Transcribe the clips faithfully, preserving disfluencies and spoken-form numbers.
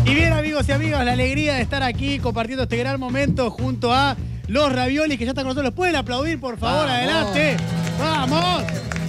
Y bien, amigos y amigas, la alegría de estar aquí compartiendo este gran momento junto a los Raviolis que ya están con nosotros. ¿Pueden aplaudir, por favor? ¡Vamos! Adelante. ¡Vamos!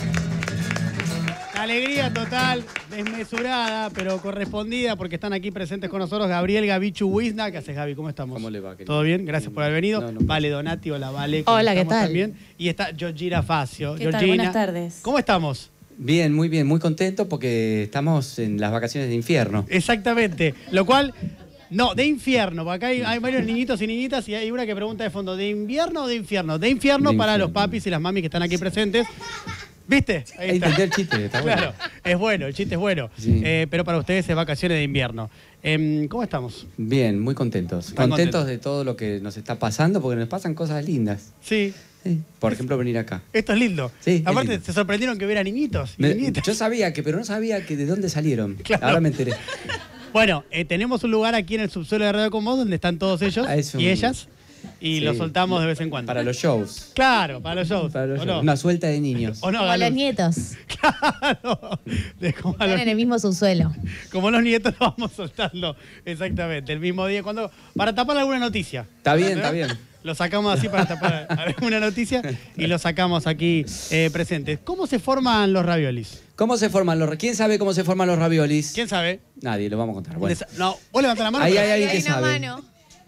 La alegría total, desmesurada, pero correspondida porque están aquí presentes con nosotros Gabriel Gabichu Wisna. ¿Qué haces, Gaby? ¿Cómo estamos? ¿Cómo le va, querido? ¿Todo bien? Gracias por haber venido. No, no, vale Donati, hola Vale. ¿Cómo Hola, ¿qué estamos tal? También? Y está Georgina Facio. ¿Qué tal? Georgina, Buenas tardes. ¿Cómo estamos? Bien, muy bien, muy contento porque estamos en las vacaciones de infierno. Exactamente. Lo cual, no, de infierno, porque acá hay, hay varios niñitos y niñitas y hay una que pregunta de fondo, ¿de invierno o de infierno? De infierno De para infierno. los papis y las mamis que están aquí presentes. ¿Viste? Ahí está. Entendí el chiste, está bueno. Claro, es bueno, el chiste es bueno. Sí. Eh, pero para ustedes es vacaciones de invierno. Eh, ¿Cómo estamos? Bien, muy contentos. Están Contentos contentos. de todo lo que nos está pasando porque nos pasan cosas lindas. Sí. Sí. Por ejemplo, venir acá. Esto es lindo. Sí, es Aparte, lindo. se sorprendieron que hubiera niñitos y Me- niñitas. yo sabía que, pero no sabía que de dónde salieron. Claro. Ahora me enteré. Bueno, eh, tenemos un lugar aquí en el subsuelo de Radio Con Vos donde están todos ellos Ah, es un- y ellas y Sí. los soltamos de vez en cuando. Para los shows. Claro, para los shows. Para los ¿O shows. no? Una suelta de niños. ¿O no, Como Galo? los nietos. Claro. De como, a Están los, en el mismo subsuelo. como los nietos los vamos soltando exactamente el mismo día. Cuando, para tapar alguna noticia. Está bien, ¿Eh? está bien. Lo sacamos así para tapar alguna noticia y lo sacamos aquí eh, presentes. ¿Cómo se forman los raviolis? ¿Cómo se forman los... ¿Quién sabe cómo se forman los raviolis? ¿Quién sabe? Nadie, lo vamos a contar. Bueno. No, vos levantá la mano. Ahí pero- hay alguien que Hay una sabe. mano.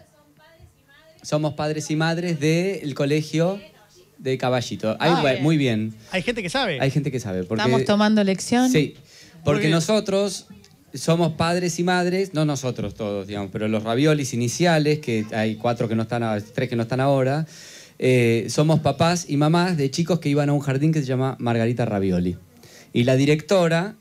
Somos padres y madres del colegio de Caballito. Hay- Ah, muy bien. Hay gente que sabe. Hay gente que sabe. Porque, Estamos tomando lección. Sí, porque bien. nosotros somos padres y madres, no nosotros todos, digamos, pero los raviolis iniciales, que hay cuatro que no están, a- tres que no están ahora, eh, somos papás y mamás de chicos que iban a un jardín que se llama Margarita Ravioli. Y la directora...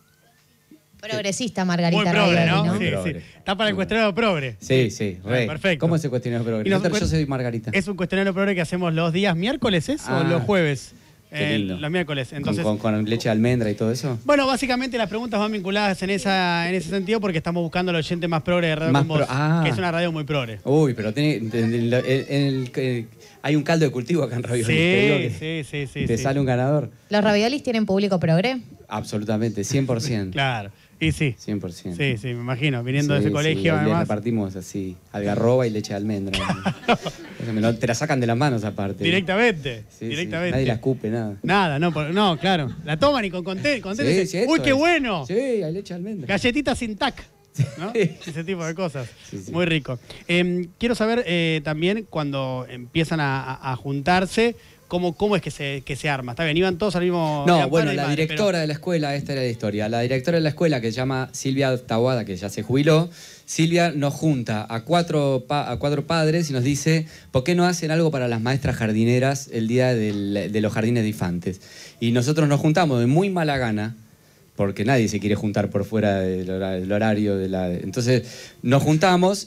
Progresista Muy Margarita progre, Ravioli, ¿no? ¿no? Muy Sí, progre. sí. Está para el cuestionario progre. Sí, sí, re. Ah, perfecto. ¿Cómo es el cuestionario progre? Y nos- Yo soy Margarita. Es un cuestionario progre que hacemos los días miércoles, ¿es? Ah, o los jueves. qué Eh, lindo. los miércoles. Con- Entonces, con, con leche de almendra y todo eso. bueno, básicamente las preguntas van vinculadas en esa en ese sentido porque estamos buscando al oyente más progre de Radio Más Con Vos, pro- ah. que es una radio muy progre. Uy, pero tiene, en el- en el- eh, hay un caldo de cultivo acá en Ravioli. Sí, te digo que sí, sí, sí. Te sí. sale un ganador. ¿Los raviolis tienen público progre? Absolutamente, cien por ciento. Claro. Y sí. cien por ciento. Sí, sí, me imagino. Viniendo de Sí, ese colegio, sí, le además. repartimos así, algarroba y leche de almendra. Eso me lo- te la sacan de las manos aparte. Directamente. Sí, sí, directamente. nadie la escupe, nada. Nada, no, por- no, claro. La toman y con contento. Sí, sí, ¡Uy, esto qué es- bueno! Sí, hay leche de almendra. Galletitas sin tac. ¿No? Sí. Ese tipo de cosas. Sí, sí. Muy rico. Eh, quiero saber eh, también cuando empiezan a, a- a juntarse, cómo, cómo es que se, que se arma. ¿Está bien? ¿Iban todos al mismo...? No, eran bueno, padre y la madre, directora de la escuela, esta era la historia. La directora de la escuela, que se llama Silvia Tahuada, que ya se jubiló, Silvia nos junta a cuatro, pa- a cuatro padres y nos dice, ¿por qué no hacen algo para las maestras jardineras el día del- de los jardines de infantes? Y nosotros nos juntamos de muy mala gana, porque nadie se quiere juntar por fuera del hora- del horario de la... Entonces nos juntamos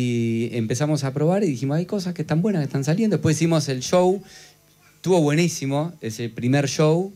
y empezamos a probar y dijimos, hay cosas que están buenas, que están saliendo. Después hicimos el show, estuvo buenísimo ese primer show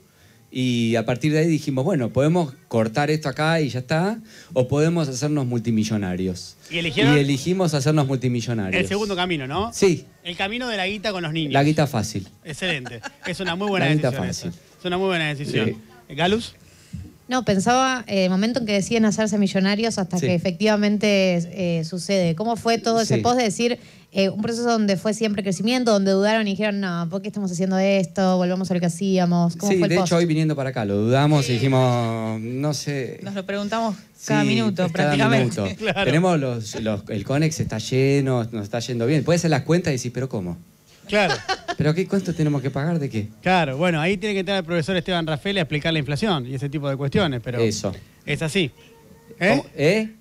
y a partir de ahí dijimos, bueno, podemos cortar esto acá y ya está, o podemos hacernos multimillonarios. ¿Y eligieron? Y elegimos hacernos multimillonarios. El segundo camino, ¿no? Sí, El camino de la guita con los niños. la guita fácil. Excelente. Es una muy buena La guita decisión. fácil. esa. Es una muy buena decisión. Sí. ¿Galus? No, pensaba eh, el momento en que deciden hacerse millonarios hasta Sí. que efectivamente eh, sucede. ¿Cómo fue todo ese Sí. post de decir eh, un proceso donde fue siempre crecimiento, donde dudaron y dijeron, no, ¿por qué estamos haciendo esto? Volvamos a lo que hacíamos. ¿Cómo Sí, fue el de post? hecho hoy viniendo para acá lo dudamos y dijimos, no sé... Nos lo preguntamos cada Sí, minuto, es cada prácticamente. minuto. Claro. Tenemos los, los- el Conex está lleno, nos está yendo bien. Puedes hacer las cuentas y decir, ¿pero cómo? Claro. ¿Pero qué cuánto tenemos que pagar de qué? Claro, bueno, ahí tiene que entrar el profesor Esteban Rafael a explicar la inflación y ese tipo de cuestiones, pero Eso. es así. ¿Eh? ¿Cómo? ¿Eh?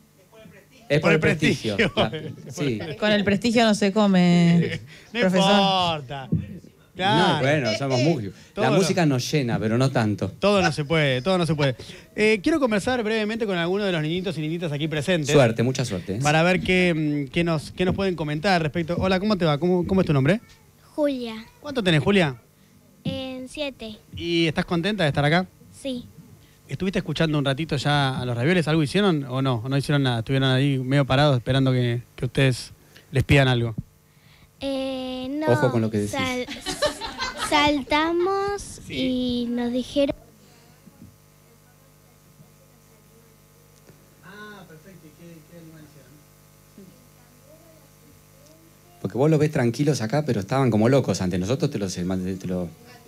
Es por el prestigio. prestigio. Claro. Sí. Con el prestigio no se come, No profesor. importa. Claro. No, bueno, somos músicos. La Todo. música nos llena, pero no tanto. Todo no se puede, todo no se puede. Eh, quiero conversar brevemente con algunos de los niñitos y niñitas aquí presentes. Suerte, mucha suerte. ¿eh? Para ver qué, mm, qué nos, qué nos pueden comentar respecto. Hola, ¿cómo te va? ¿Cómo, cómo es tu nombre? Julia, ¿Cuánto tenés, Julia? en siete, ¿Y estás contenta de estar acá? sí. ¿Estuviste escuchando un ratito ya a los ravioles? ¿Algo hicieron o no? ¿O no hicieron nada? ¿Estuvieron ahí medio parados esperando que, que ustedes les pidan algo? Eh, no, Ojo con lo que decís. sal- saltamos y nos dijeron Ah, perfecto. ¿Y qué, qué animal hicieron? Porque vos los ves tranquilos acá, pero estaban como locos antes. Nosotros te los... Te lo...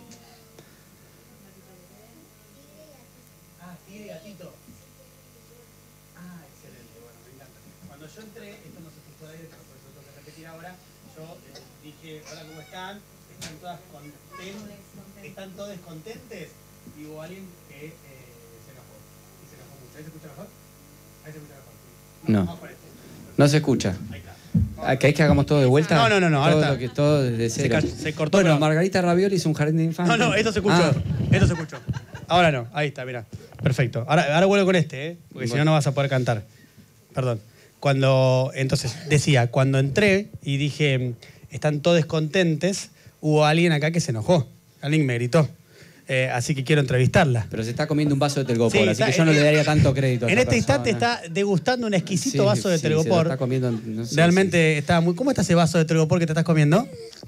Ah, tiene gatito. Ah, excelente. Bueno, me encanta. Cuando yo entré, esto no se escuchó de aire, pero por eso tengo que repetir ahora, yo eh, dije, hola, ¿cómo están? ¿Están todas contentes? ¿Están todos contentes? Y hubo alguien que eh, se enojó. Y se enojó mucho. ¿Ahí se escucha mejor? Ahí se escucha mejor. No. Vamos por este. No se escucha. Ahí está. ¿Querés que hagamos todo de vuelta? No, no, no, no, ahora Todo, está. lo que, todo desde Se cero. ca- se cortó, Bueno, pero- Margarita Ravioli es un jardín de infantes. No, no, esto se escuchó. Ah, Esto se escuchó. Ahora no, ahí está, mira. Perfecto. Ahora, ahora vuelvo con este, ¿eh? Porque si no, no vas a poder cantar. Perdón. Cuando, entonces, decía, cuando entré y dije, están todos contentes, hubo alguien acá que se enojó. Alguien me gritó. Eh, así que quiero entrevistarla. pero se está comiendo un vaso de telgopor, Sí, así está- que yo no le daría tanto crédito a En esa este instante persona. está degustando un exquisito Sí, vaso de sí, se lo telgopor. está comiendo, no sé, Realmente está muy... ¿Cómo está ese vaso de telgopor que te estás comiendo?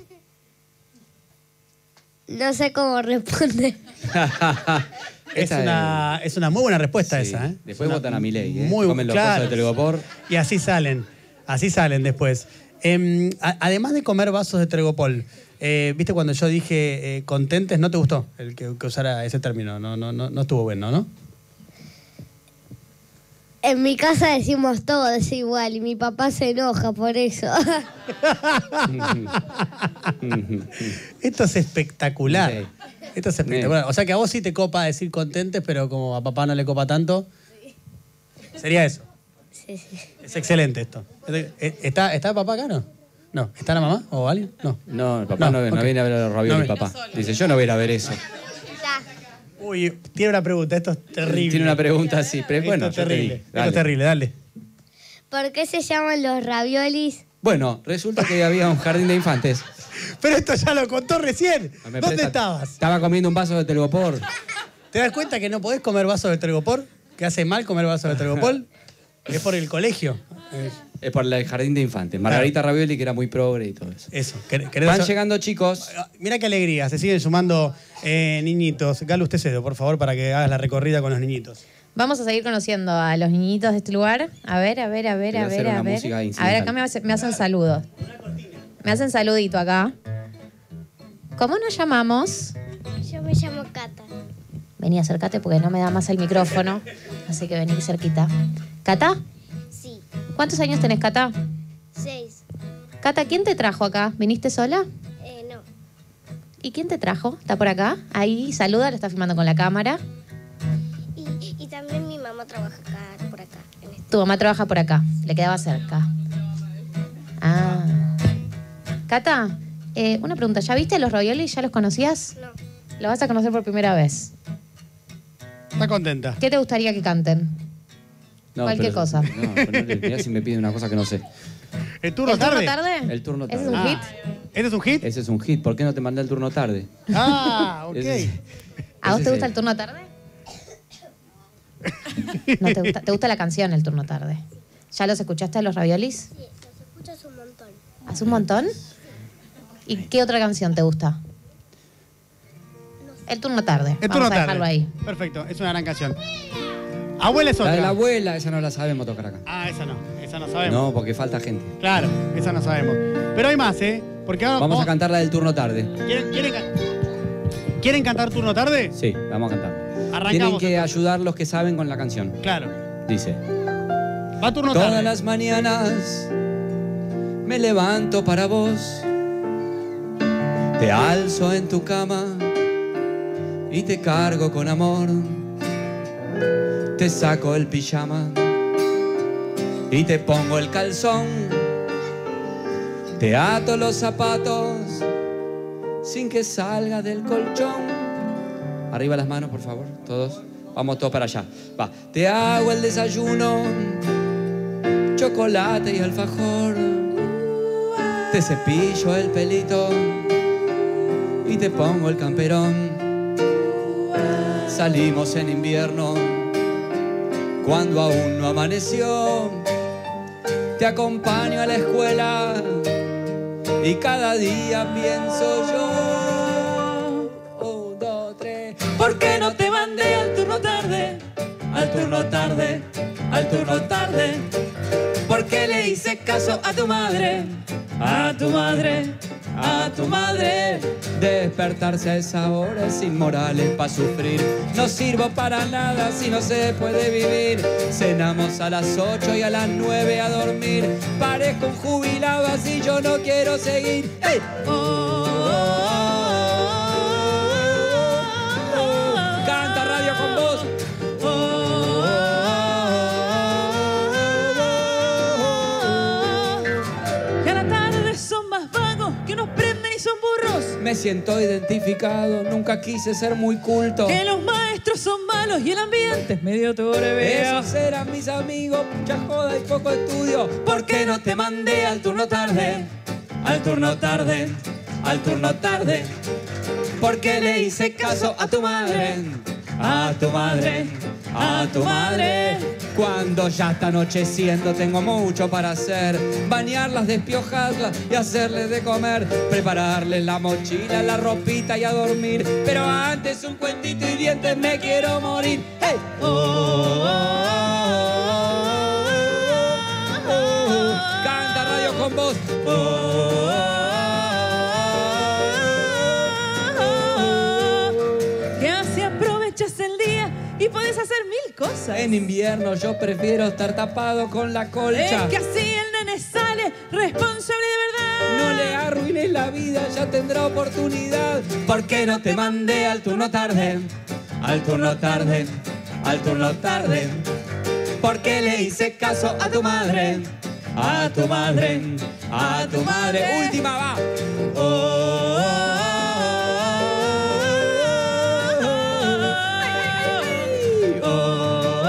No sé cómo responder. Es Esta una, es una muy buena respuesta Sí. esa, ¿eh? Después Una votan a Milei, ¿eh? Muy Comen los claro. vasos de telgopor. Y así salen, así salen después. Em, a- además de comer vasos de telgopor, eh, ¿viste cuando yo dije eh, contentes? ¿No te gustó el que, que usara ese término? No, no, no, no estuvo bueno, ¿no? En mi casa decimos todos igual y mi papá se enoja por eso. Esto es espectacular. Sí. Esto es espectacular. O sea que a vos sí te copa decir contentes, pero como a papá no le copa tanto. Sería eso. Sí, sí. Es excelente esto. ¿Está, ¿Está papá acá, no? No. ¿Está la mamá o alguien? No. No, el papá no, No, no ok. viene a ver a los raviolis, No, papá. Dice, yo no voy a ir a ver eso. Uy, tiene una pregunta. Esto es terrible. Tiene una pregunta así, pero bueno, Esto es yo te terrible. digo, Esto dale. es terrible, dale. ¿Por qué se llaman los raviolis? Bueno, resulta que había un jardín de infantes. Pero esto ya lo contó recién. No me ¿Dónde presta- estabas? Estaba comiendo un vaso de telgopor. ¿Te das cuenta que no podés comer vaso de telgopor? ¿Que hace mal comer vaso de telgopor? Es por el colegio. Eh, Es por el jardín de infantes. Margarita Ravioli, que era muy progre y todo eso. Eso. ¿Querés- querés Van hacer- llegando chicos. Ah, Mira qué alegría, se siguen sumando eh, niñitos. Galo, usted cedo, por favor, para que hagas la recorrida con los niñitos. Vamos a seguir conociendo a los niñitos de este lugar. A ver, a ver, a ver, Te voy a a hacer ver, a una ver. música A ver, incidental. acá me, hace- me hacen saludos. Me hacen saludito acá. ¿Cómo nos llamamos? Yo me llamo Cata. Vení, acércate porque no me da más el micrófono. Así que vení cerquita. ¿Cata? Sí. ¿Cuántos años tenés, Cata? Seis. Cata, ¿quién te trajo acá? ¿Viniste sola? Eh, no. ¿Y quién te trajo? ¿Está por acá? Ahí, saluda, lo está filmando con la cámara. Y, y también mi mamá trabaja acá, por acá. En este. Tu mamá trabaja por acá, le quedaba cerca. Ah. Cata, eh, una pregunta, ¿ya viste los raviolis? ¿Ya los conocías? No. Lo vas a conocer por primera vez. Está contenta. ¿Qué te gustaría que canten? No, Cualquier pero- cosa. No, ponele, mirá si me pide una cosa que no sé. ¿El turno ¿El tarde? turno tarde? El turno ¿Ese es tarde. un Ah, hit? ¿Este es un hit? Ese es un hit. ¿Por qué no te mandé el turno tarde? Ah, ok. Ese es- ¿A vos ese te es gusta el- el turno tarde? No, te gusta, te gusta la canción El turno tarde. ¿Ya los escuchaste a los raviolis? Sí, los escuchas un montón. ¿Hace un montón? ¿Y qué otra canción te gusta? El turno tarde. El Vamos turno a tarde. dejarlo ahí. Perfecto, es una gran canción. Abuela es La otra. de la abuela, esa no la sabemos tocar acá. Ah, esa no, esa no sabemos. No, porque falta gente. Claro, esa no sabemos. Pero hay más, ¿eh? Porque ahora Vamos a cantar la del turno tarde. ¿Quieren, quieren, ca- ¿Quieren cantar turno tarde? Sí, vamos a cantar. Arrancamos. Tienen que entonces. ayudar los que saben con la canción. Claro. Dice. Va turno tarde. Todas las mañanas me levanto para vos. Te alzo en tu cama y te cargo con amor. Te saco el pijama y te pongo el calzón. Te ato los zapatos sin que salga del colchón. Arriba las manos, por favor, todos. Vamos todos para allá. Va. Te hago el desayuno, chocolate y alfajor. Te cepillo el pelito y te pongo el camperón. Salimos en invierno cuando aún no amaneció. Te acompaño a la escuela y cada día pienso yo. Un, dos, tres. ¿Por qué no te mandé al turno tarde? Al turno tarde, al turno tarde. ¿Por qué le hice caso a tu madre? a tu madre, a tu madre. Despertarse a esa hora es inmoral, es pa' sufrir. No sirvo para nada si no se puede vivir. Cenamos a las ocho y a las nueve a dormir. Parezco un jubilado así, yo no quiero seguir. ¡Ey! Oh, oh, oh, oh. Canta Radio con Voz. Oh, oh, oh, oh. Que a la tarde son más vagos, que unos prenden y son burros. Me siento identificado, nunca quise ser muy culto. Que los maestros son malos y el ambiente es medio turbio. Esos eran mis amigos, mucha joda y poco estudio. ¿Por qué no te mandé al turno tarde? Al turno tarde, al turno tarde. ¿Por qué le hice caso a tu madre? A tu madre, a tu madre. Cuando ya está anocheciendo tengo mucho para hacer. Bañarlas, despiojarlas y hacerles de comer. Prepararles la mochila, la ropita y a dormir. Pero antes un cuentito y dientes, me quiero morir. ¡Hey! Oh, oh, oh, oh, oh. Canta Radio con Voz. Oh, oh, oh, oh. Que así aprovechas el día y puedes hacer mil cosas. En invierno yo prefiero estar tapado con la colcha. Es que así el nene sale responsable de verdad. No le arruines la vida, ya tendrá oportunidad. ¿Por qué no te mandé al turno tarde? Al turno tarde, al turno tarde. ¿Por qué le hice caso a tu madre? A tu madre, a tu madre. Última va. Oh, oh, oh, oh, oh,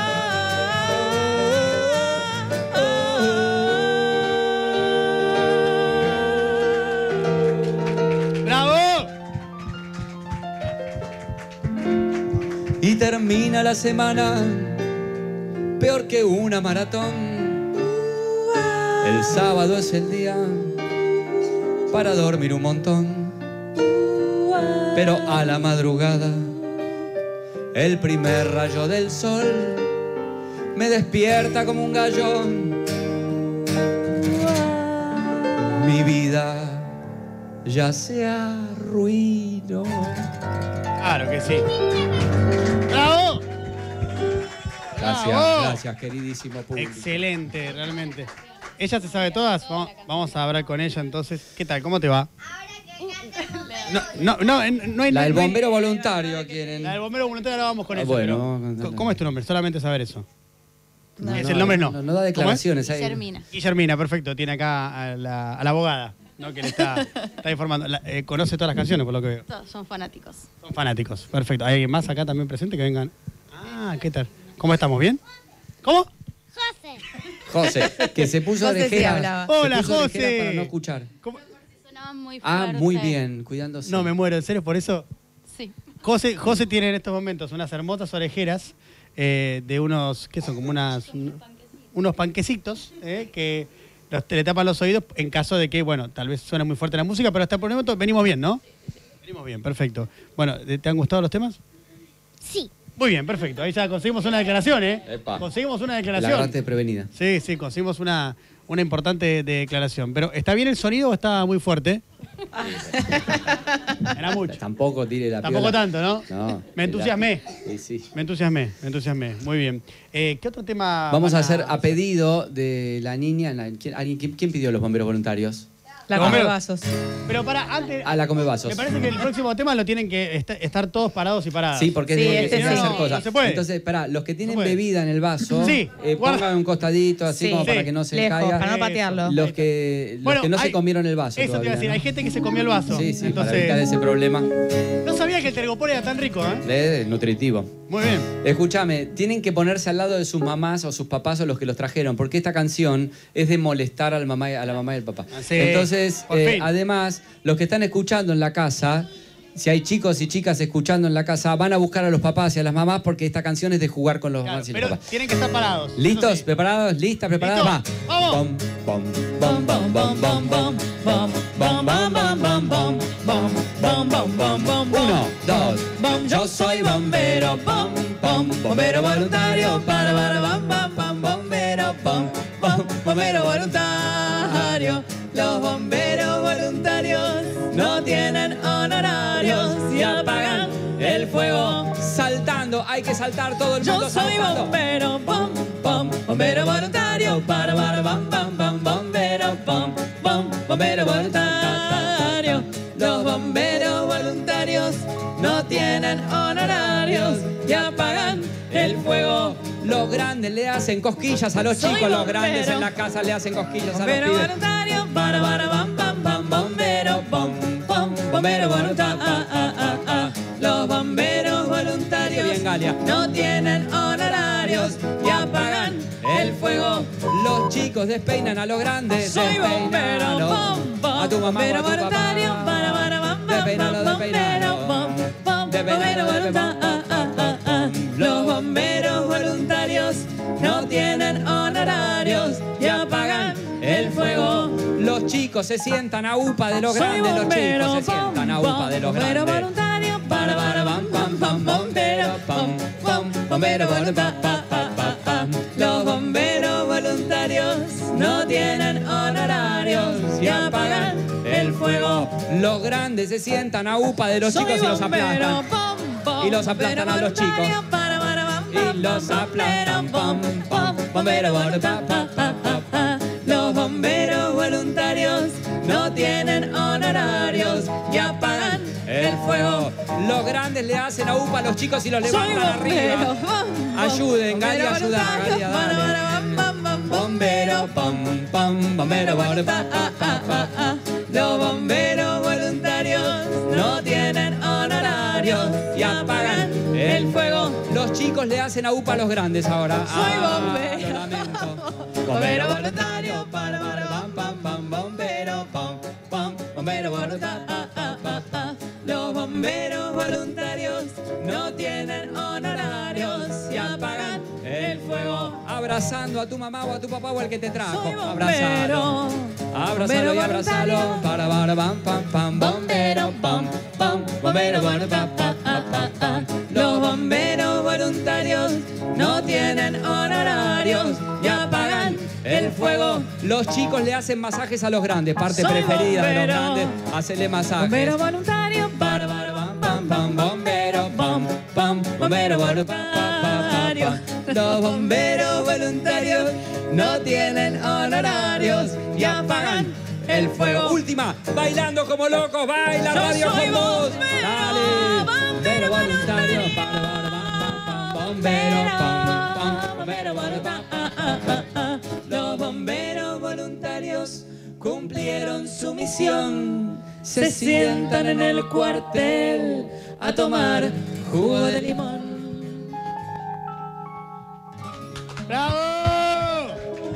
oh. ¡Bravo! Y termina la semana peor que una maratón. El sábado es el día para dormir un montón. Pero a la madrugada, el primer rayo del sol me despierta como un gallón. Mi vida ya se arruinó. Claro que sí. ¡Bravo! Gracias, ¡Bravo! gracias, queridísimo público. Excelente, realmente. ¿Ella se sabe todas? Vamos, vamos a hablar con ella entonces. ¿Qué tal? ¿Cómo te va? No, no, no, en- no hay La del no hay- bombero voluntario quieren. La del bombero voluntario, ahora vamos con Ah, eso. bueno, pero- vamos a contarle. ¿Cómo es tu nombre? Solamente saber eso. No, es no, el nombre no. No, no da declaraciones ahí. Guillermina. Guillermina, perfecto. Tiene acá a la, a la abogada, ¿no? Que le está, está informando. La- eh, conoce todas las canciones, por lo que veo. Todos son fanáticos. Son fanáticos. Perfecto. ¿Hay alguien más acá también presente que vengan? Ah, ¿qué tal? ¿Cómo estamos? ¿Bien? ¿Cómo? José. José, que se puso José sí orejera. hablaba. Se Hola, puso orejera José. para no escuchar. ¿Cómo? Sonaban muy Ah, fuerte. muy bien, cuidándose. No, me muero, en serio, por eso. Sí. José, José tiene en estos momentos unas hermosas orejeras eh, de unos, ¿qué son? Como unas, un- unos panquecitos eh, que los, le tapan los oídos en caso de que, bueno, tal vez suene muy fuerte la música, pero hasta por el momento venimos bien, ¿no? Venimos bien, perfecto. Bueno, ¿te han gustado los temas? Sí. Muy bien, perfecto. Ahí ya conseguimos una declaración, ¿eh? Epa. Conseguimos una La declaración. agarraste prevenida. Sí, sí, conseguimos una, una importante declaración. Pero, ¿está bien el sonido o está muy fuerte? Era mucho. Tampoco tire la Tampoco piola. tanto, ¿no? No. Me entusiasmé. Sí, sí. Me entusiasmé, me entusiasmé. Muy bien. Eh, ¿Qué otro tema? Vamos van a hacer a pedido de la niña. la- ¿quién, alguien- quién- quién pidió los bomberos voluntarios? La Los come bomberos. vasos. Pero para, antes. A la come vasos. Me parece que el próximo tema lo tienen que est- estar todos parados y paradas. Sí, porque es Sí, de, este es de sí. hacer No, cosas. no se puede. Entonces, pará, los que tienen No se puede. bebida en el vaso, Sí, eh, guarda. pongan un costadito así Sí. como Sí. para que no se Lejos, caiga. para no patearlo. Los que, los Bueno, que no hay- se comieron el vaso. Eso te iba a todavía, decir, ¿no? hay gente que se comió el vaso. Sí, sí, para Entonces, evitar ese problema. no sabía que el tergopor era tan rico, ¿eh? Es nutritivo. Muy bien. Escúchame, tienen que ponerse al lado de sus mamás o sus papás o los que los trajeron, porque esta canción es de molestar al mamá, y- a la mamá y al papá. Ah, sí, Entonces, por eh, fin. además, los que están escuchando en la casa, si hay chicos y chicas escuchando en la casa, van a buscar a los papás y a las mamás porque esta canción es de jugar con los Claro, mamás y los pero papás. tienen que estar parados. eso ¿Listos? sí. ¿Preparados? ¿Listas? ¿Preparadas? Va. ¿Listos? ¡Vamos! Bom, bom, bom, bom, bom, bom, bom, bom, bom, bom, bom, bom, bom, bom, bom, bom, bom, bom. Uno, dos, bom, yo soy bombero, bom, bom, bombero voluntario, para, para, bom, bom, bom, bombero, bom, bom, bombero voluntario. Los bomberos voluntarios no tienen honorarios y apagan el fuego. Saltando, hay que saltar todo el mundo. Yo soy saltando. bombero, bom, bom, bombero voluntario, para, para, bam, bam, bam, bombero, bom, bom, bombero voluntario. Los bomberos voluntarios no tienen honorarios y apagan el fuego. Los grandes le hacen cosquillas a los Soy chicos, los bombero. grandes en la casa le hacen cosquillas a los Bombero pibes. voluntario, para, para, bam, bam, bam, bombero, bom, bom, bombero voluntario. Los bomberos voluntarios Bien, Galia. no tienen honorarios y apagan el fuego. Los chicos despeinan a los grandes. Soy despeinalo. bombero, bom, bom, A tu mamá o bombero a tu voluntario, papá. para, para, bam, bam, Despeinalo, bam, despeinalo. bombero, bom, bom, Despeinalo, bombero despeinalo. voluntario. Los bomberos voluntarios no tienen honorarios y apagan el fuego. Los chicos se sientan a upa de los Soy grandes. Los bombero, chicos se sientan a upa de los bombero grandes. voluntario, para, para, bam, bam, bam, bombero, bom, bom, bombero voluntario. Los bomberos voluntarios no tienen honorarios y apagan el fuego. Los grandes se sientan a upa de los Soy chicos y los bombero, aplastan. bom, bom, Y los aplastan a los bombero chicos. voluntario, para, para, bam, Y bam, los bam, aplastan. bom, bom, bombero voluntario. Los bomberos voluntarios no tienen honorarios y apagan el fuego. Los grandes le hacen a upa a los chicos y los Soy levantan bombero, arriba. bom, bom, Ayuden, Galia, bombero ayuda, voluntario, Galia, para, dale. para, bam, bam, bam, Bombero, pom, pom, bombero, voluntario. Los bomberos voluntarios no tienen honorarios y apagan el fuego. Los chicos le hacen a upa a los grandes ahora. Soy Ah, bombero. lo lamento. Bombero voluntario, para, para, pam, pam, pam, bombero, pam, pam, bombero, voluntario. Los bomberos voluntarios no tienen honorarios y apagan el fuego. Abrazando a tu mamá o a tu papá o al que te trajo. Soy Abrazalo. bombero. Abrazalo y Bombero abrazalo. voluntario. Para, para, pam, pam, pam, bombero, pam, pam, bombero, voluntario. pam, pam, pam, pam. Los bomberos voluntarios no tienen honorarios y apagan el fuego. Los chicos le hacen masajes a los grandes, parte Soy preferida de los bombero. grandes, hacerle masajes. Bombero voluntario, para, para, Pam, pam, pam, bombero, pam, pam, bombero, voluntario. pam, pam, pam, pam. Los bomberos voluntarios no tienen honorarios y apagan el fuego. Última, bailando como locos, baila Yo Radio soy con vos. bombero, Dale, bombero voluntario, voluntario. pam, pam, pam, pam, bombero, pam, pam, bombero, voluntario. Los bomberos voluntarios cumplieron su misión. Se sientan en el cuartel a tomar jugo de limón. ¡Bravo!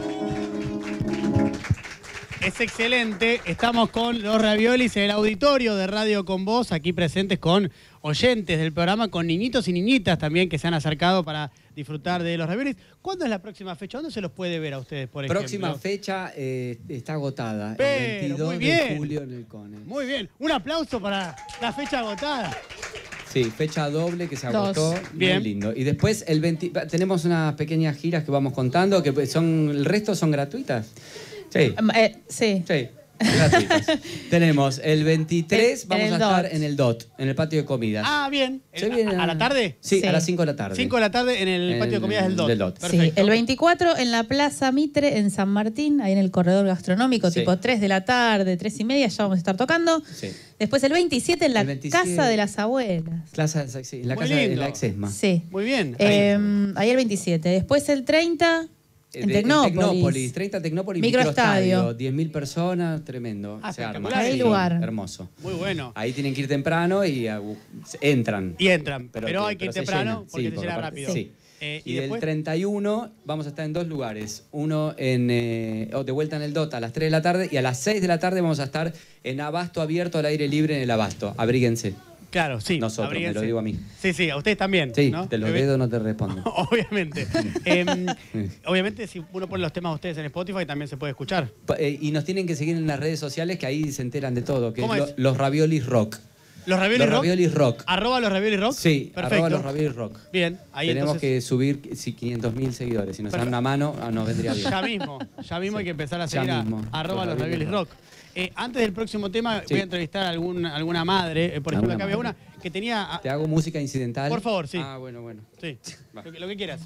Es excelente. Estamos con los raviolis en el auditorio de Radio Con Vos, aquí presentes con oyentes del programa, con niñitos y niñitas también que se han acercado para disfrutar de los raviolis. ¿Cuándo es la próxima fecha? ¿Dónde se los puede ver a ustedes, por ejemplo? Próxima fecha eh, está agotada, Pero, el veintidós muy bien. de julio en el Cone. Muy bien. Un aplauso para la fecha agotada. Sí, fecha doble que se Dos. agotó. Bien. Muy lindo. Y después el veinte, tenemos unas pequeñas giras que vamos contando, que son el resto son gratuitas. Sí. Eh, sí. Sí, gratuitas. Tenemos el veintitrés, En- vamos en a el estar D O T. en el D O T, en el patio de comidas. Ah, bien. Se El- viene a, a la tarde? Sí, Sí. a las cinco de la tarde. cinco de la tarde en el En patio de el- comidas del D O T. del D O T. Sí, Perfecto. el veinticuatro en la Plaza Mitre en San Martín, ahí en el corredor gastronómico, Sí. tipo tres de la tarde, tres y media, ya vamos a estar tocando. Sí. Después el veintisiete en la El veintisiete. Casa de las Abuelas. Plaza, sí, en la Muy casa de lindo. la Exesma. Sí. Muy bien. Eh, ahí el veintisiete. Después el treinta en De- Tecnópolis. Tecnópolis, treinta Tecnópolis, Microestadio. microestadio, diez mil personas, tremendo. Ah, se arma. espectacular. Hay lugar. Hermoso. Muy bueno. Ahí tienen que ir temprano y uh, entran. Y entran, pero, Pero- hay que ir pero se temprano llena. porque Sí, se llena aparte- rápido. sí. Eh, Y, y del después, treinta y uno vamos a estar en dos lugares. Uno en eh, oh, de vuelta en el D O T a las tres de la tarde y a las seis de la tarde vamos a estar en Abasto abierto al aire libre en el Abasto. Abríguense. claro, sí. Nosotros, me abríguense. lo digo a mí. Sí, sí, a ustedes también. Sí, ¿no? de los Obvi- dedos no te respondo. Obviamente. Em, obviamente, si uno pone los temas de ustedes en Spotify, también se puede escuchar. Pa- eh, y nos tienen que seguir en las redes sociales que ahí se enteran de todo. Que es ¿Cómo lo- es? Los Raviolis Rock. ¿Los raviolis Los rock? raviolis rock. ¿Arroba los raviolis rock? Sí, perfecto. arroba los raviolis rock. Bien, ahí Tenemos entonces... que subir sí, quinientos mil seguidores. Si nos dan Perfecto. una mano, ah, nos vendría bien. Ya mismo, ya mismo hay que empezar a Ya seguir a mismo. arroba los Los raviolis raviolis rock. Eh, antes del próximo tema Sí. voy a entrevistar a algún, alguna madre. Eh, por ejemplo, ¿Alguna acá había madre? una que tenía... ah, ¿Te hago música incidental? Por favor, sí. Ah, bueno, bueno. Sí, Va. lo que, lo que quieras.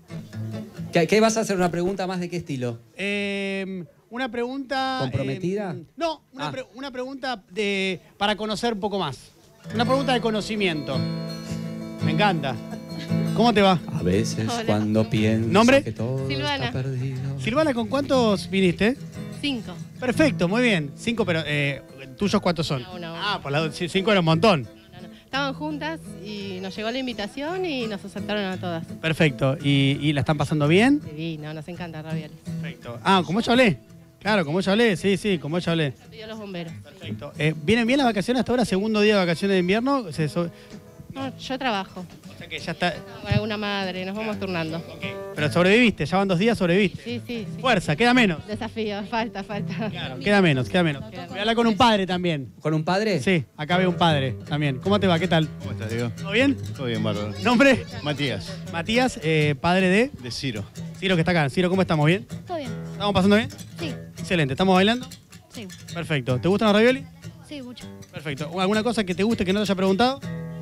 ¿Qué, qué vas a hacer? ¿Una pregunta más de qué estilo? Eh, una pregunta... ¿Comprometida? eh, no, una, Ah. pre- una pregunta de, para conocer un poco más. Una pregunta de conocimiento. Me encanta. ¿Cómo te va? A veces Hola. cuando pienso ¿Nombre? que todo Silvana. está perdido. Silvana, ¿con cuántos viniste? Cinco. Perfecto, muy bien. Cinco, pero eh, ¿tuyos cuántos son? Uno, uno, uno. Ah, por la, sí, cinco era un montón. No, no. Estaban juntas y nos llegó la invitación y nos aceptaron a todas. Perfecto. ¿Y, y la están pasando bien? Divino, nos encanta raviolis. Perfecto. Ah, como yo hablé. Claro, como yo hablé, sí, sí, como yo hablé. Pidió los bomberos. Perfecto. Eh, ¿Vienen bien las vacaciones hasta ahora? Segundo día de vacaciones de invierno. Se so- No, yo trabajo o sea que ya está. con alguna madre, nos vamos turnando. Pero sobreviviste, ya van dos días, sobreviviste. Sí, sí, sí. Fuerza, queda menos. Desafío, falta, falta. Claro, queda menos, queda menos. Voy a hablar con un padre también. ¿Con un padre? Sí, acá veo un padre también. ¿Cómo te va? ¿Qué tal? ¿Cómo estás, Diego? ¿Todo bien? Todo bien, bárbaro. ¿Nombre? Matías, Matías, eh, padre de de Ciro. Ciro, que está acá. Ciro, ¿cómo estamos? ¿Bien? Todo bien. ¿Estamos pasando bien? Sí, Excelente. ¿Estamos bailando? sí, Perfecto. ¿Te gustan los ravioli? sí, mucho. Perfecto. ¿Alguna cosa que te guste que no te haya preguntado?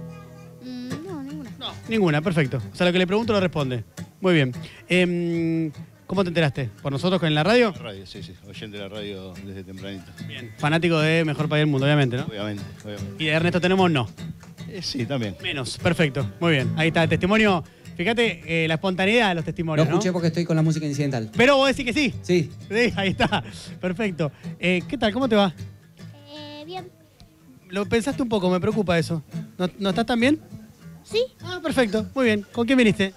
Mm, no, ninguna. No, ninguna. Perfecto. O sea, lo que le pregunto lo responde. Muy bien. Em, ¿Cómo te enteraste? ¿Por nosotros en la radio? Radio, sí, sí. Oyente de la radio desde tempranito. Bien. Fanático de Mejor País del Mundo, obviamente, ¿no? Obviamente, obviamente. Y de Ernesto Tenemos, no. Eh, sí, también. Menos. Perfecto. Muy bien. Ahí está el testimonio. Fíjate eh, la espontaneidad de los No testimonios, ¿no? escuché porque estoy con la música incidental. Pero vos decís que sí. Sí. Sí, ahí está. Perfecto. Eh, ¿Qué tal? ¿Cómo te va? Eh, bien. Lo pensaste un poco, me preocupa eso. ¿No, ¿no estás tan bien? Sí. Ah, perfecto. Muy bien. ¿Con quién viniste?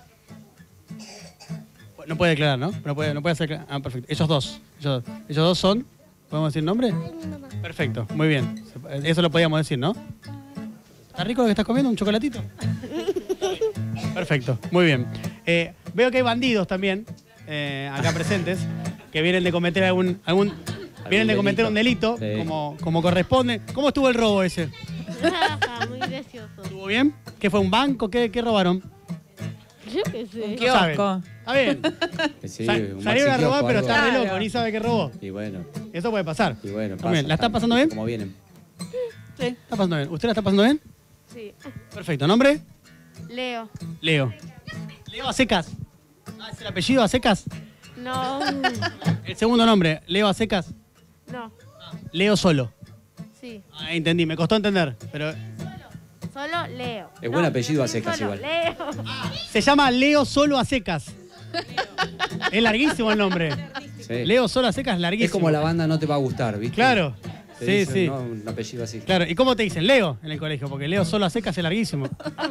No puede declarar, ¿no? No puede, no puede hacer... Ah, perfecto. Ellos dos. Ellos, dos. Ellos dos son... ¿Podemos decir nombre? Mi mamá. Perfecto. Muy bien. Eso lo podíamos decir, ¿no? ¿Está rico lo que estás comiendo? ¿Un chocolatito? Perfecto. Muy bien. Eh, veo que hay bandidos también eh, acá presentes que vienen de cometer algún... algún vienen de cometer delito. un delito, Sí. como, como corresponde. ¿Cómo estuvo el robo ese? Muy gracioso. ¿Estuvo bien? ¿Qué fue, un banco? ¿Qué, qué robaron? Yo qué sé. No saben. Está bien. Que sí, Sa- un salieron a maxi robar, kiosco, pero algo. está re Claro. loco, ni sabe qué robó. Y bueno, Eso puede pasar. y bueno. Está bien. pasa, ¿La está están pasando bien? Como vienen. Sí, está pasando bien. ¿Usted la está pasando bien? Sí. Perfecto. ¿Nombre? Leo. Leo. Leo Acecas. Ah, ¿es el apellido Acecas? No. El segundo nombre, Leo Acecas. No. Leo solo. Sí. Ah, entendí, me costó entender. Pero Solo Leo. Es buen apellido Acecas igual. Leo. se llama Leo Solo Acecas. Es larguísimo el nombre. Sí. Leo Solo Acecas es larguísimo. Es como la banda No Te Va a Gustar, ¿viste? Claro. Te Sí, dicen, sí. ¿no? Un apellido así. Claro, ¿y cómo te dicen? Leo en el colegio, porque Leo Solo Acecas es larguísimo.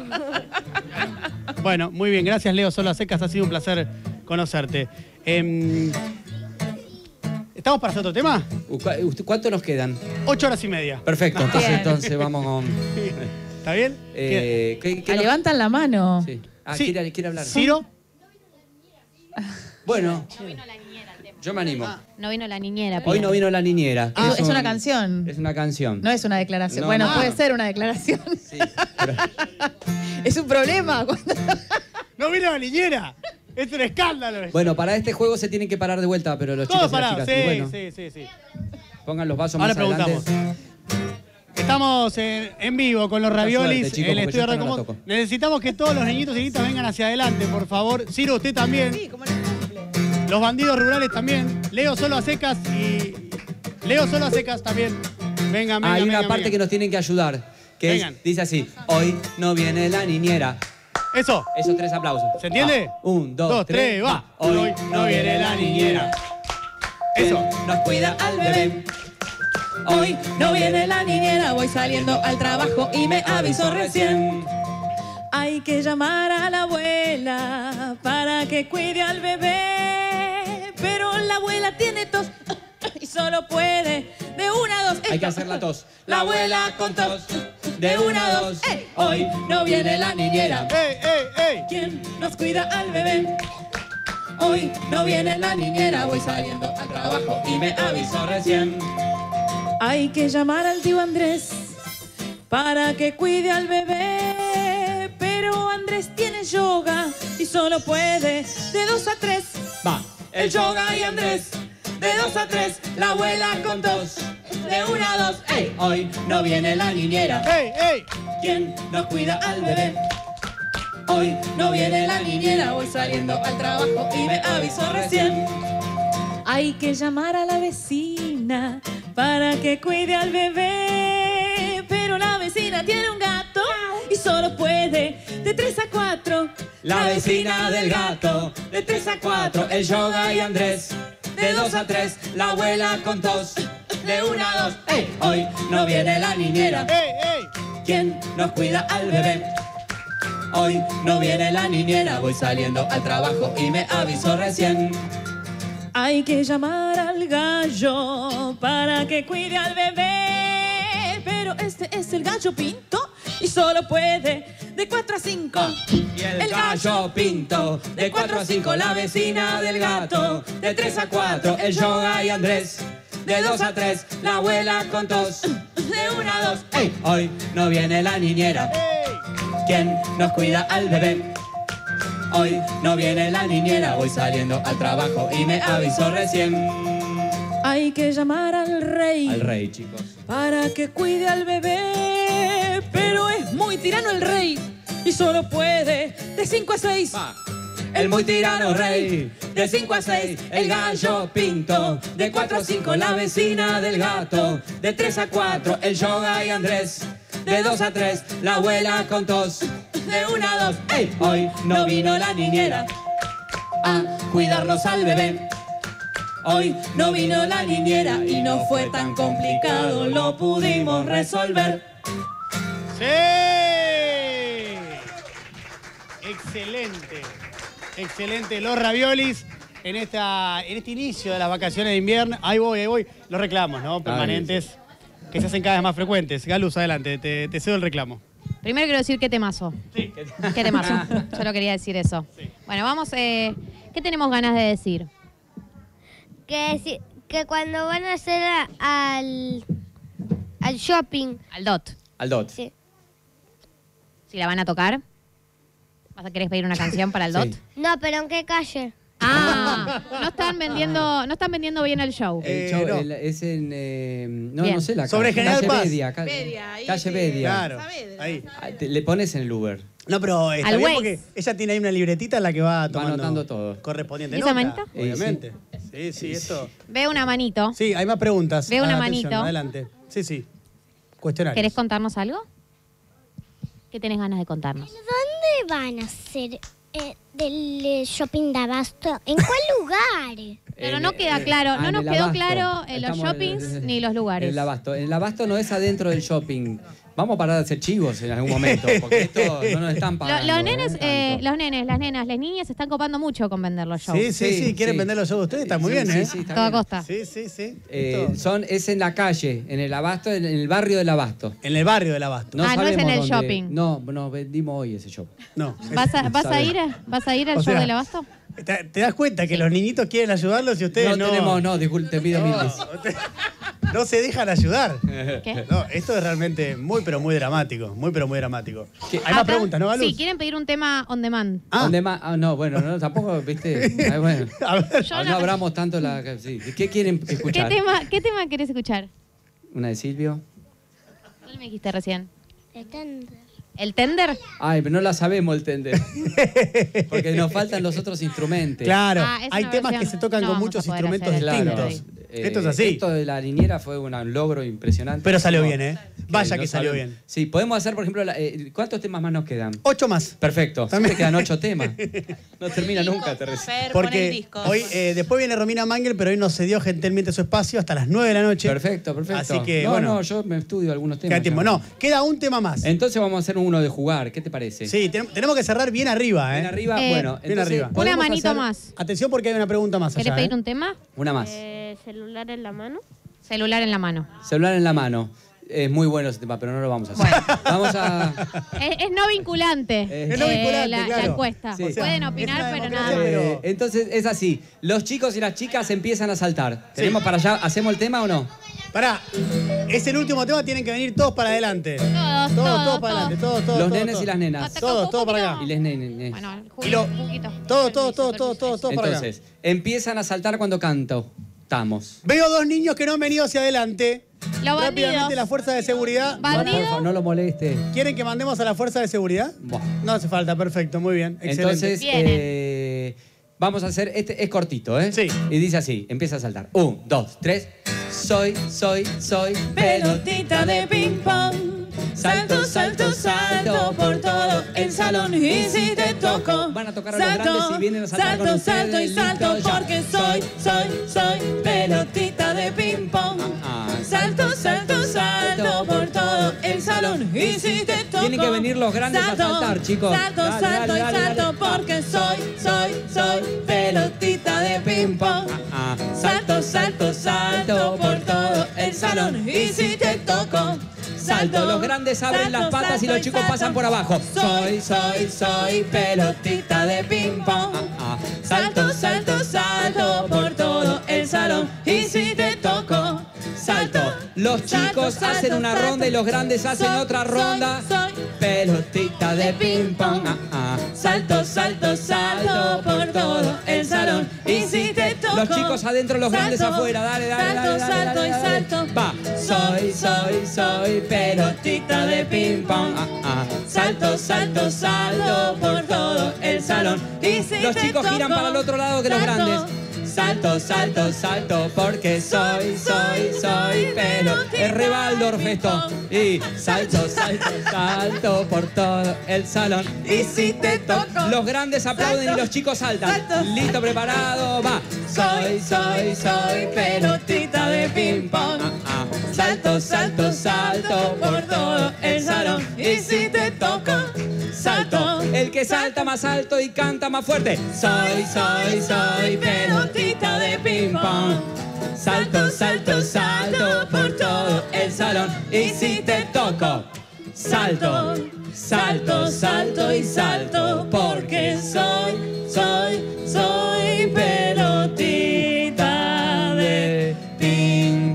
Bueno, muy bien, gracias Leo Solo Acecas, ha sido un placer conocerte. Em, ¿Estamos para hacer otro tema? Uh, ¿cu- usted- ¿Cuánto nos quedan? Ocho horas y media. Perfecto, entonces, Bien. entonces vamos con... ¿Está bien? Eh, ¿qué- qué Ah, nos- levantan la mano. Sí. Ah, Sí. quiere, quiere hablar. ¿Ciro? Bueno, yo me animo. No vino la niñera. Hoy piden. no vino la niñera. Ah, es un- una canción. Es una canción. No es una declaración. No, bueno, no. puede ser una declaración. Sí, pero- Es un problema. cuando- ¡No vino la niñera! ¡Es un escándalo! esto. Bueno, para este juego se tienen que parar de vuelta, pero los Todos chicos y las parados, chicas, sí, y bueno, sí, sí, sí. pongan los vasos Ahora más adelante. preguntamos. Estamos en, en vivo con los Mucha raviolis, suerte, chicos, el porque estudio yo de esta no la Recomod. toco. Necesitamos que todos los niñitos y niñitas vengan hacia adelante, por favor. Ciro, usted también. Sí, como en el cumple. Los bandidos rurales también. Leo Solo a Secas y... Leo Solo a Secas también. Vengan, vengan, Hay una vengan, parte que vengan. nos tienen que ayudar, que es- Vengan. dice así, hoy no viene la niñera. Eso. Esos tres aplausos. ¿Se entiende? Va. Un, dos, Dos, tres, tres, va. Hoy no viene la niñera. Eso. Nos cuida al bebé. Hoy no viene la niñera, voy saliendo al trabajo y me avisó recién. Hay que llamar a la abuela para que cuide al bebé. Pero la abuela tiene tos y solo puede de una a dos. Hay que hacer la tos. La abuela con tos de una a dos. ¡Ey! Hoy no viene la niñera. ¡Ey, ey, ey! ¿Quién nos cuida al bebé? Hoy no viene la niñera, voy saliendo al trabajo y me avisó recién. Hay que llamar al tío Andrés para que cuide al bebé. Pero Andrés tiene yoga y solo puede de dos a tres. Va. El yoga y Andrés, de dos a tres, la abuela con tos. De una a dos, ¡ey! Hoy no viene la niñera. ¡Ey, ey! ¿Quién nos cuida al bebé? Hoy no viene la niñera, voy saliendo al trabajo y me avisó recién. Hay que llamar a la vecina para que cuide al bebé. Pero la vecina tiene un gato y solo puede de tres a cuatro. La vecina del gato, de tres a cuatro, el yoga y Andrés. De dos a tres, la abuela con tos. De una a dos, ¡ey! Hoy no viene la niñera. ¡Ey, ey! ¿Quién nos cuida al bebé? Hoy no viene la niñera, voy saliendo al trabajo y me avisó recién. Hay que llamar al gallo para que cuide al bebé. Pero este es el gallo pinto y solo puede de cuatro a cinco. Y el gallo pinto, de cuatro a cinco, la vecina del gato. De tres a cuatro, el yoga y Andrés. De dos a tres, la abuela con tos. De una a dos, ¡Ey! Hoy no viene la niñera. ¿Quién nos cuida al bebé? Hoy no viene la niñera, voy saliendo al trabajo y me avisó recién. hay que llamar al rey. Al rey, chicos. Para que cuide al bebé. Pero es muy tirano el rey y solo puede de cinco a seis. Va. El muy tirano rey, de cinco a seis, el gallo pinto, de cuatro a cinco, la vecina del gato, de tres a cuatro, el yoga y Andrés, de dos a tres, la abuela con tos, de una a dos, ¡ey! Hoy no vino la niñera a cuidarnos al bebé. Hoy no vino la niñera y no fue tan complicado, lo pudimos resolver. ¡Sí! Excelente. Excelente, los raviolis en, esta, en este inicio de las vacaciones de invierno. Ahí voy, ahí voy. Los reclamos, ¿no? Permanentes, que se hacen cada vez más frecuentes. Galus, adelante, te, te cedo el reclamo. Primero quiero decir qué temazo. Sí. Qué temazo. Solo quería decir eso. Sí. Bueno, vamos, eh, ¿qué tenemos ganas de decir? Que, si- que cuando van a hacer a- al, al shopping, Al D O T. Al dot. sí. Si la van a tocar, ¿vas a querer pedir una canción para el D O T? Sí. No, pero ¿en qué calle? Ah, no están vendiendo, no están vendiendo bien el show. El Eh, show, no. el- es en. eh, no, Bien. no sé la Sobre calle. General calle Paz. Bedia, ca- Bedia, ahí calle sí. Bedia. Claro, Saavedra, ahí. Ah, te- Le pones en el Uber. No, pero está Al bien Waze. porque ella tiene ahí una libretita en la que va tomando anotando todo. correspondiente ¿Y esa nota, manito? obviamente. Sí, sí, esto. Veo una manito. Sí, hay más preguntas. Veo una Ah, atención, manito. Adelante. Sí, sí. Cuestionarios. ¿Querés contarnos algo? ¿Qué tenés ganas de contarnos? ¿Dónde van a hacer eh, del eh, shopping de abasto? ¿En cuál lugar? Pero En- no queda eh, claro, ah, no en nos el quedó Abasto. claro en los Estamos shoppings ni los lugares. En el abasto. En el abasto no es adentro del shopping. Vamos a parar de hacer chivos en algún momento, porque esto no nos están Lo- pagando. los nenes, ¿eh? eh, Tanto. los nenes, las nenas, las niñas se están copando mucho con vender los shows. Sí, sí, sí, Sí, quieren sí. vender los shows de ustedes, está muy Sí, bien, sí, ¿eh? sí, está Toda bien. costa. Sí, sí, sí. Eh, Esto- son, es en la calle, en el abasto, en el barrio del abasto. En el barrio del abasto. Ah, no es en sabemos el dónde- shopping. No, no, vendimos hoy ese show. No. ¿Vas a, vas a Sabes. ir, a- vas a ir al O show sea, del abasto? ¿Te, te das cuenta que los niñitos quieren ayudarlos y ustedes No, no? tenemos, no, disculpe, te pido mil No, disculpas. usted- no se dejan ayudar. ¿Qué? No, esto es realmente muy, pero muy dramático. Muy, pero muy dramático. ¿Qué? Hay más Acá- preguntas, ¿no, Galus? Sí, quieren pedir un tema on demand. Ah. ¿Dónde más? Ah, no, bueno, no, tampoco, viste. Ah, bueno. A ver. Yo Ah, no- no abramos tanto la. Sí. ¿Qué quieren ¿Qué escuchar? tema, ¿Qué tema querés escuchar? ¿Una de Silvio? ¿Cuál me dijiste recién? El tender. ¿El tender? Ay, pero no la sabemos el tender. Porque nos faltan los otros instrumentos. Claro, Ah, es hay una temas que versión. se tocan No con vamos muchos a poder instrumentos hacer el distintos. tender Eh, Esto es así. Esto de la niñera fue un logro impresionante. Pero salió No, bien, ¿eh? Vaya no que salió sabemos. bien. Sí, podemos hacer, por ejemplo, la- eh, ¿cuántos temas más nos quedan? Ocho más. Perfecto. También. Siempre quedan ocho temas. No termina nunca, Teresa. Fer, pon el Porque disco. hoy, eh, después viene Romina Mangel, pero hoy nos cedió gentilmente su espacio hasta las nueve de la noche. Perfecto, perfecto. Así que, no, bueno. no, yo me estudio algunos temas. Queda tiempo. ya. No, queda un tema más. Entonces vamos a hacer uno de jugar. ¿Qué te parece? Sí, ten- tenemos que cerrar bien arriba, ¿eh? Bien arriba, Eh, bueno. bien entonces, arriba. Una podemos manito hacer más. Atención porque hay una pregunta más ¿Querés allá, pedir ¿eh? un tema? Una más. Eh, ¿Celular en la mano? Celular en la mano. Celular en la mano. Es muy bueno ese tema, pero no lo vamos a hacer. Vamos a. Es, es no vinculante. Es Es no eh, vinculante, la, la claro. encuesta. Sí. O sea, Pueden es opinar, una pero democracia, nada más. pero- Eh, entonces es así. Los chicos y las chicas empiezan a saltar. ¿Tenemos para allá? ¿Hacemos el tema o no? Pará, es el último tema, tienen que venir todos para adelante. Todos, Todos, todos, todos para adelante, todos, todos. Los todos, nenes todos. y las nenas. Todos, todos para acá. Y les nenes. Bueno, Y lo- un poquito. Todos, todos, todos, todos, todos, todos para acá. Entonces, empiezan a saltar cuando canto. Estamos. Veo dos niños que no han venido hacia adelante. Los Rápidamente bandidos. la fuerza de seguridad. Bandido. Por favor, no lo moleste. ¿Quieren que mandemos a la fuerza de seguridad? Buah. No hace falta, perfecto, muy bien. Excelente. Entonces, Vienen. eh, vamos a hacer, este es cortito, ¿eh? Sí. Y dice así, empieza a saltar. Un, dos, tres. Soy, soy, soy Pelotita de ping pong. Salto, salto, salto por todo el salón. Y si te toco, Van a tocar a los salto, grandes y vienen a saltar salto, con ustedes. salto y salto Listo, ya. porque soy, soy, soy pelotita de ping pong. Ah, Salto, salto, salto por todo el salón. Y si te toco, Tienen que venir los grandes a salto, saltar, chicos. Salto, Dale, salto dale, y dale, salto dale. porque soy, soy, soy pelotita de ping pong. Ah, Salto, salto, salto por todo el salón. Y si te toco, salto. Los grandes abren las patas y los chicos pasan por abajo. Soy, soy, soy pelotita de ping pong. Ah, Salto, salto, salto por todo el salón. Y si te toco, salto. Los chicos Salto, hacen salto, una salto. ronda y los grandes hacen Soy, otra soy, ronda. soy Pelotita de ping pong. Ah, ah. Salto, salto, salto por todo el salón. Y si te toco, Los chicos adentro, los grandes salto, afuera. Dale, dale, salto, dale, dale, salto dale, y dale. salto. Va. Soy, soy, soy pelotita de ping pong. Ah, ah. Salto, salto, salto por todo el salón. Y si Los te chicos giran toco, para el otro lado que los salto. grandes. Salto, salto, salto, porque soy, soy, soy pelo. Es re Waldorf esto. Y salto, salto, salto por todo el salón. Y si te toco, Los grandes aplauden salto, y los chicos saltan. salto, Listo, preparado, va. soy, soy, soy pelotita de ping pong. Ah, ah. Salto, salto, salto por todo el salón. Y si te toco, salto. El que salta más alto y canta más fuerte. Soy, soy, soy pelotita de ping pong. Salto, salto, salto por todo el salón. Y si te toco, salto, salto, salto y salto. Porque soy, soy, soy pelotita de ping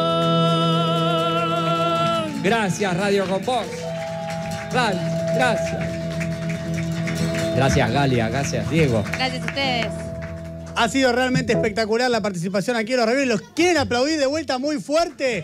pong. Gracias, Radio Con Vos. Gal, gracias. Gracias, Galia, gracias, Diego. Gracias a ustedes. Ha sido realmente espectacular la participación aquí en los Raviolis. ¿Los quieren aplaudir de vuelta muy fuerte?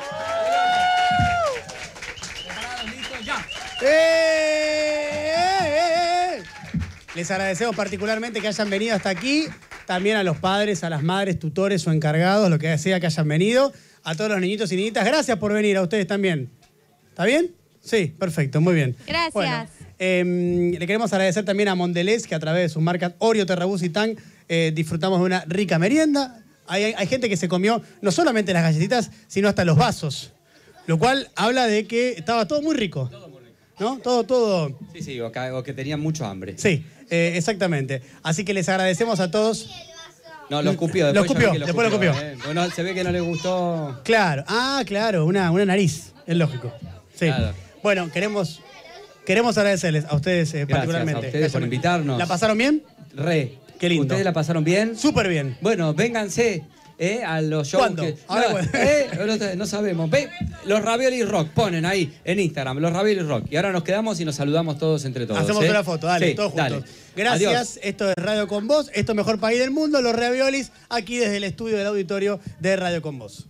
¡Eh, eh, eh, eh! Les agradecemos particularmente que hayan venido hasta aquí. También a los padres, a las madres, tutores o encargados, lo que sea que hayan venido. A todos los niñitos y niñitas, gracias por venir, a ustedes también. ¿Está bien? Sí, perfecto, muy bien. Gracias. Bueno, eh, le queremos agradecer también a Mondelez, que a través de sus marcas Oreo, Terrabús y Tang eh, disfrutamos de una rica merienda. Hay, hay, hay gente que se comió no solamente las galletitas, sino hasta los vasos. Lo cual habla de que estaba todo muy rico. Todo muy rico. ¿No? Todo, todo. Sí, sí, o que, o que tenían mucho hambre. Sí, eh, exactamente. Así que les agradecemos a todos. No, lo escupió. Lo Después yo escupió, vi que después lo escupió. eh. Bueno, se ve que no le gustó. Claro, ah, claro, una, una nariz, es lógico. Sí. Claro. Bueno, queremos, queremos agradecerles a ustedes eh, Gracias particularmente. a ustedes por invitarnos. ¿La pasaron bien? Re. Qué lindo. ¿Ustedes la pasaron bien? Súper bien. Bueno, vénganse eh, a los shows. ¿Cuándo? Que, Ahora no, cuándo. eh, no, no sabemos. Ve, los Ravioli Rock, ponen ahí en Instagram, los Ravioli Rock. Y ahora nos quedamos y nos saludamos todos entre todos. Hacemos ¿eh? una foto, dale, Sí, todos juntos. dale. Gracias, Adiós. esto es Radio Con Vos, esto es Mejor País del Mundo, los Raviolis, aquí desde el estudio del auditorio de Radio Con Vos.